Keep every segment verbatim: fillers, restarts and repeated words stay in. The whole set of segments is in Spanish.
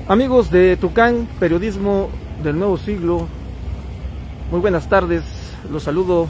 Amigos de Tucán, periodismo del nuevo siglo, muy buenas tardes, los saludo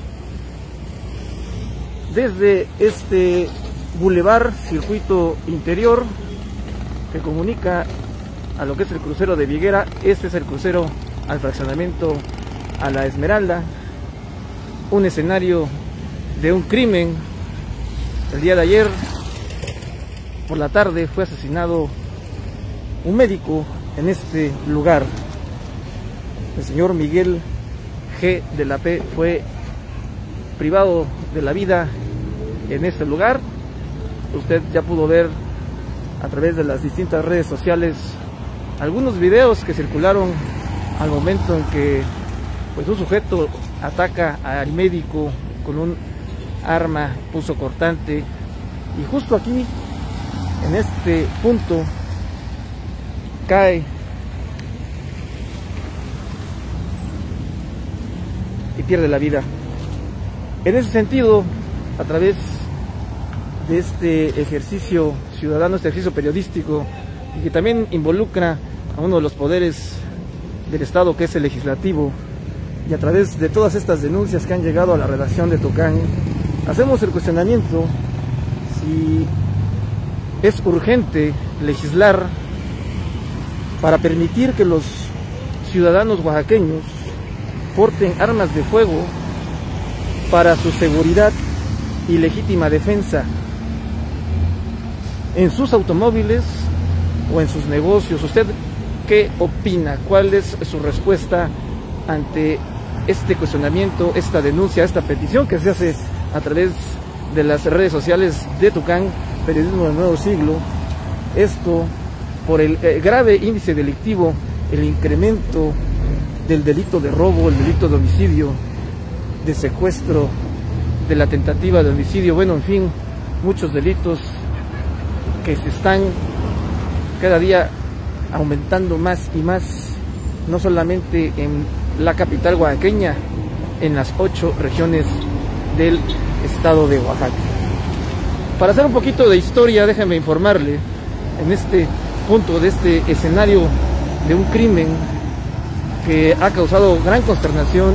desde este bulevar circuito interior que comunica a lo que es el crucero de Viguera. Este es el crucero al fraccionamiento a La Esmeralda, un escenario de un crimen. El día de ayer por la tarde fue asesinado un médico en este lugar. El señor Miguel G. de la P fue privado de la vida en este lugar. Usted ya pudo ver a través de las distintas redes sociales algunos videos que circularon al momento en que pues un sujeto ataca al médico con un arma punzocortante, y justo aquí en este punto cae y pierde la vida. En ese sentido, a través de este ejercicio ciudadano, este ejercicio periodístico, y que también involucra a uno de los poderes del Estado, que es el legislativo, y a través de todas estas denuncias que han llegado a la redacción de Tucán, hacemos el cuestionamiento si es urgente legislar para permitir que los ciudadanos oaxaqueños porten armas de fuego para su seguridad y legítima defensa en sus automóviles o en sus negocios. ¿Usted qué opina? ¿Cuál es su respuesta ante este cuestionamiento, esta denuncia, esta petición que se hace a través de las redes sociales de Tucán, periodismo del nuevo siglo? Esto por el eh, grave índice delictivo, el incremento del delito de robo, el delito de homicidio, de secuestro, de la tentativa de homicidio, bueno, en fin, muchos delitos que se están cada día aumentando más y más, no solamente en la capital oaxaqueña, en las ocho regiones del estado de Oaxaca. Para hacer un poquito de historia, déjenme informarle, en este punto de este escenario de un crimen que ha causado gran consternación,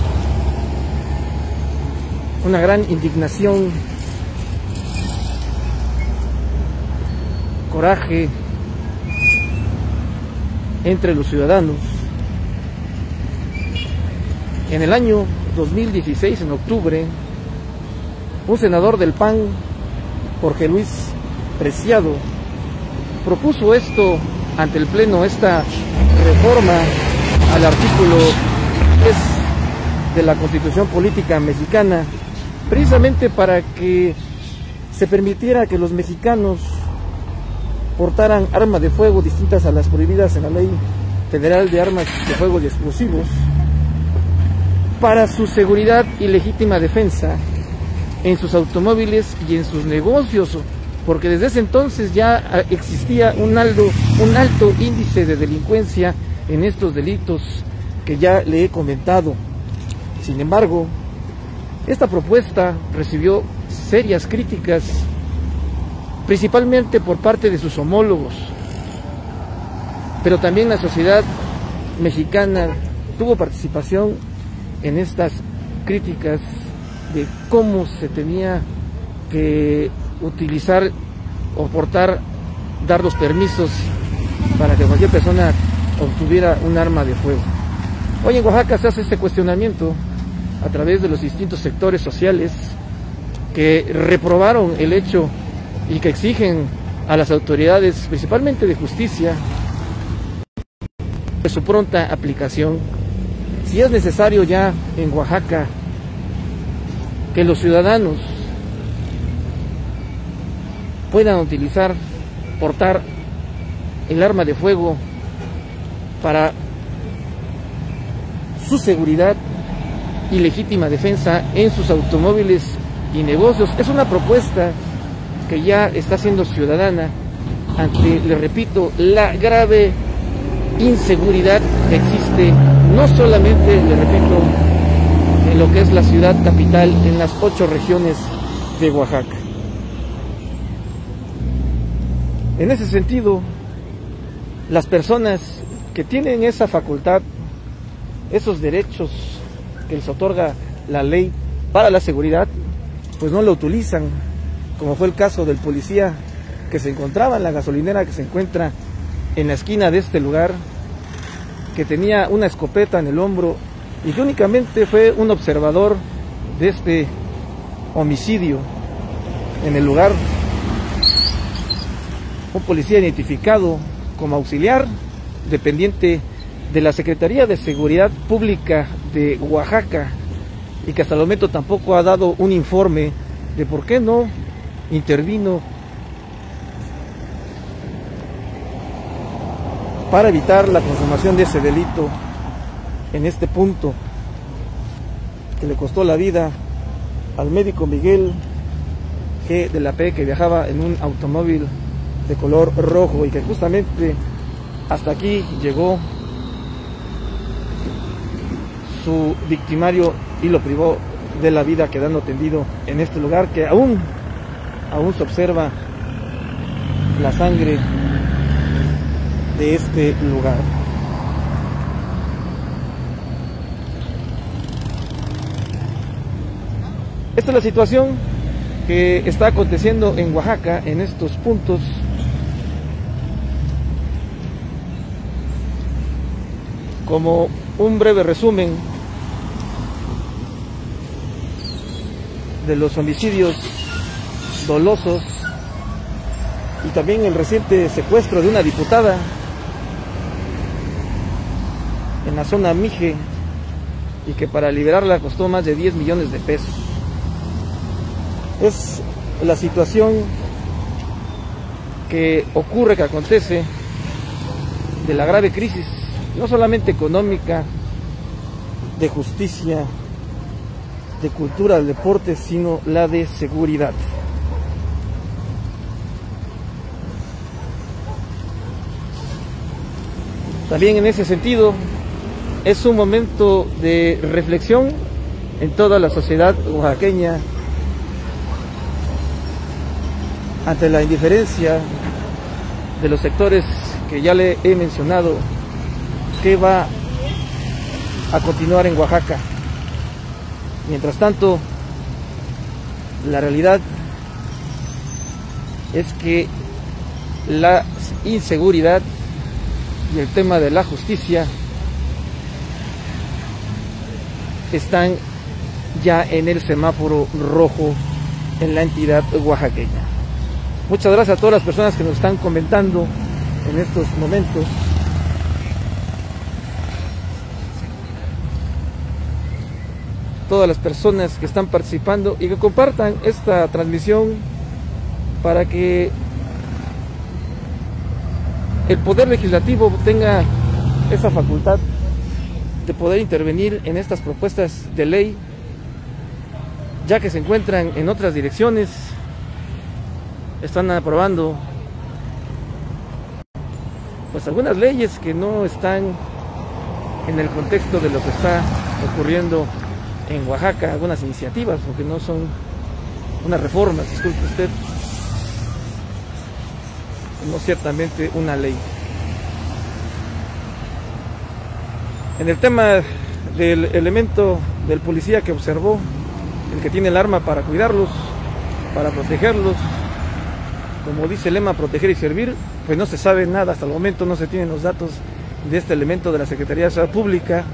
una gran indignación, coraje entre los ciudadanos. En el año dos mil dieciséis, en octubre, un senador del P A N, Jorge Luis Preciado, propuso esto ante el Pleno, esta reforma al artículo tres de la Constitución Política Mexicana, precisamente para que se permitiera que los mexicanos portaran armas de fuego distintas a las prohibidas en la Ley Federal de Armas de Fuego y Explosivos para su seguridad y legítima defensa en sus automóviles y en sus negocios, porque desde ese entonces ya existía un alto, un alto índice de delincuencia en estos delitos que ya le he comentado. Sin embargo, esta propuesta recibió serias críticas, principalmente por parte de sus homólogos, pero también la sociedad mexicana tuvo participación en estas críticas de cómo se tenía que utilizar o portar, dar los permisos para que cualquier persona obtuviera un arma de fuego. Hoy en Oaxaca se hace este cuestionamiento a través de los distintos sectores sociales que reprobaron el hecho y que exigen a las autoridades, principalmente de justicia, de su pronta aplicación. Si es necesario ya en Oaxaca que los ciudadanos puedan utilizar, portar el arma de fuego para su seguridad y legítima defensa en sus automóviles y negocios, es una propuesta que ya está siendo ciudadana ante, le repito, la grave inseguridad que existe, no solamente, le repito, en lo que es la ciudad capital, en las ocho regiones de Oaxaca. En ese sentido, las personas que tienen esa facultad, esos derechos que les otorga la ley para la seguridad, pues no lo utilizan, como fue el caso del policía que se encontraba en la gasolinera que se encuentra en la esquina de este lugar, que tenía una escopeta en el hombro y que únicamente fue un observador de este homicidio en el lugar. Un policía identificado como auxiliar, dependiente de la Secretaría de Seguridad Pública de Oaxaca, y que hasta el momento tampoco ha dado un informe de por qué no intervino para evitar la consumación de ese delito en este punto, que le costó la vida al médico Miguel G. de la P., que viajaba en un automóvil de color rojo y que justamente hasta aquí llegó su victimario y lo privó de la vida, quedando tendido en este lugar que aún, aún se observa la sangre de este lugar. Esta es la situación que está aconteciendo en Oaxaca en estos puntos. Como un breve resumen de los homicidios dolosos y también el reciente secuestro de una diputada en la zona Mije, y que para liberarla costó más de diez millones de pesos. Es la situación que ocurre, que acontece, de la grave crisis, no solamente económica, de justicia, de cultura, del deporte, sino la de seguridad. También en ese sentido, es un momento de reflexión en toda la sociedad oaxaqueña ante la indiferencia de los sectores que ya le he mencionado, que va a continuar en Oaxaca. Mientras tanto, la realidad es que la inseguridad y el tema de la justicia están ya en el semáforo rojo en la entidad oaxaqueña. Muchas gracias a todas las personas que nos están comentando en estos momentos. Todas las personas que están participando y que compartan esta transmisión para que el Poder Legislativo tenga esa facultad de poder intervenir en estas propuestas de ley, ya que se encuentran en otras direcciones. Están aprobando pues algunas leyes que no están en el contexto de lo que está ocurriendo en Oaxaca, algunas iniciativas, porque no son unas reformas, disculpe usted, no ciertamente una ley. En el tema del elemento del policía que observó, el que tiene el arma para cuidarlos, para protegerlos, como dice el lema, proteger y servir, pues no se sabe nada hasta el momento, no se tienen los datos de este elemento de la Secretaría de Seguridad Pública.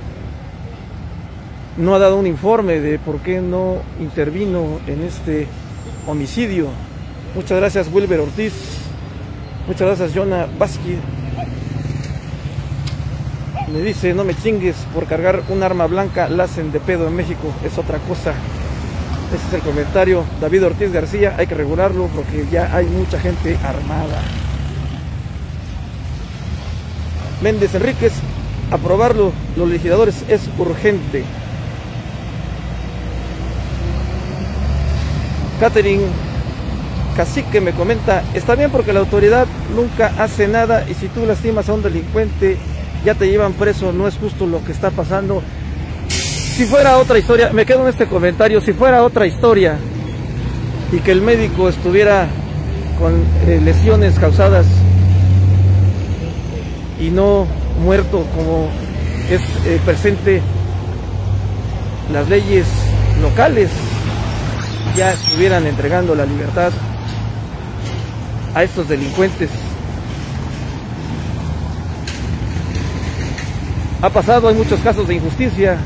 No ha dado un informe de por qué no intervino en este homicidio. Muchas gracias, Wilber Ortiz. Muchas gracias, Jonah Vázquez. Me dice, no me chingues, por cargar un arma blanca la hacen de pedo en México, es otra cosa. Ese es el comentario. David Ortiz García, hay que regularlo porque ya hay mucha gente armada. Méndez Enríquez, aprobarlo los legisladores es urgente. Catherine Cacique me comenta, está bien porque la autoridad nunca hace nada y si tú lastimas a un delincuente ya te llevan preso, no es justo lo que está pasando. Si fuera otra historia, me quedo en este comentario, si fuera otra historia y que el médico estuviera con eh, lesiones causadas y no muerto como es eh, presente las leyes locales, ya estuvieran entregando la libertad a estos delincuentes. Ha pasado, hay muchos casos de injusticia,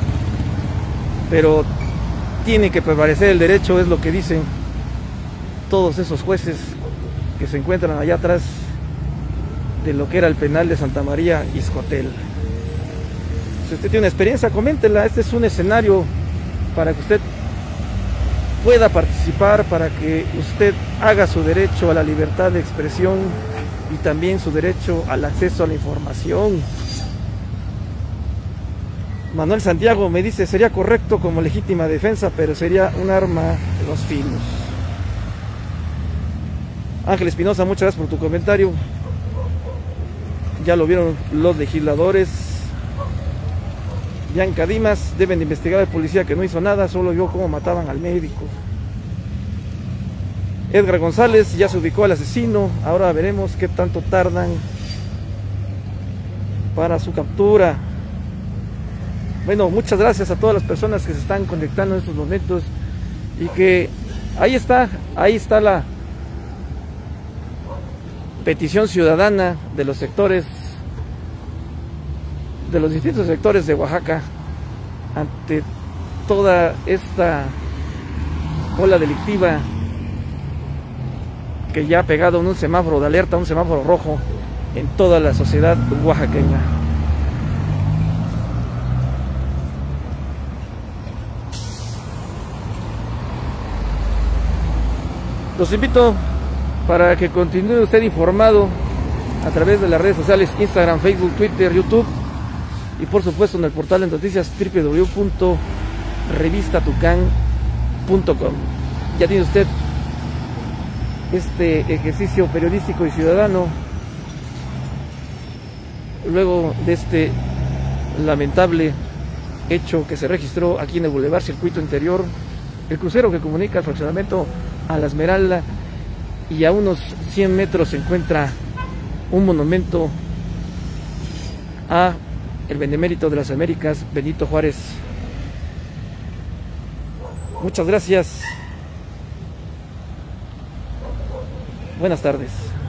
pero tiene que prevalecer el derecho, es lo que dicen todos esos jueces que se encuentran allá atrás de lo que era el penal de Santa María Ixcotel. Si usted tiene una experiencia, coméntela. Este es un escenario para que usted pueda participar, para que usted haga su derecho a la libertad de expresión y también su derecho al acceso a la información. Manuel Santiago me dice, sería correcto como legítima defensa, pero sería un arma de dos filos. Ángel Espinosa, muchas gracias por tu comentario. Ya lo vieron los legisladores. Bianca Dimas, deben de investigar al policía que no hizo nada, solo vio cómo mataban al médico. Edgar González, ya se ubicó al asesino, ahora veremos qué tanto tardan para su captura. Bueno, muchas gracias a todas las personas que se están conectando en estos momentos y que ahí está, ahí está la petición ciudadana de los sectores, de los distintos sectores de Oaxaca ante toda esta ola delictiva que ya ha pegado en un semáforo de alerta, un semáforo rojo en toda la sociedad oaxaqueña. Los invito para que continúe usted informado a través de las redes sociales Instagram, Facebook, Twitter, YouTube y por supuesto en el portal de noticias doble u doble u doble u punto revista tucán punto com. Ya tiene usted este ejercicio periodístico y ciudadano luego de este lamentable hecho que se registró aquí en el Boulevard Circuito Interior, el crucero que comunica el fraccionamiento a La Esmeralda, y a unos cien metros se encuentra un monumento a el benemérito de las Américas, Benito Juárez. Muchas gracias. Buenas tardes.